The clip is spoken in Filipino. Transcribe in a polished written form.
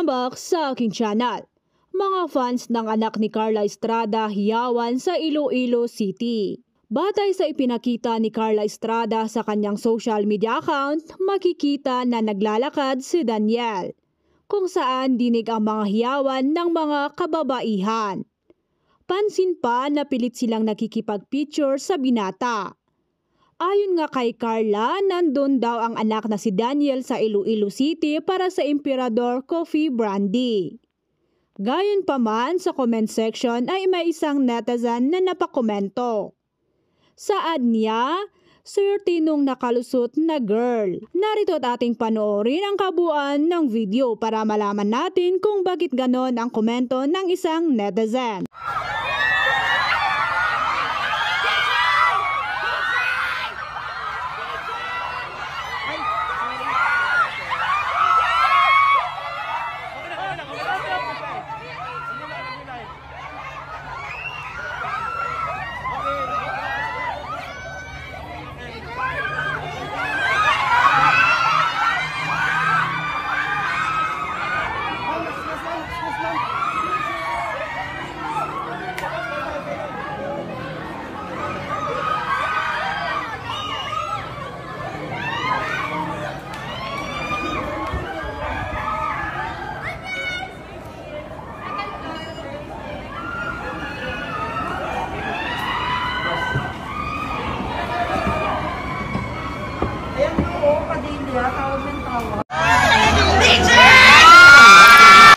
Tambak sa aking channel. Mga fans ng anak ni Carla Estrada hiyawan sa Iloilo City. Batay sa ipinakita ni Carla Estrada sa kanyang social media account, makikita na naglalakad si Daniel, kung saan dinig ang mga hiyawan ng mga kababaihan. Pansin pa na pilit silang nakikipag-picture sa binata. Ayon nga kay Carla, nandun daw ang anak na si Daniel sa Iloilo City para sa Emperador Coffee Brandy. Gayon pa man, sa comment section ay may isang netizen na napakomento. Saad niya, swerte nung nakalusot na girl. Narito at ating panoorin ang kabuuan ng video para malaman natin kung bakit ganon ang komento ng isang netizen.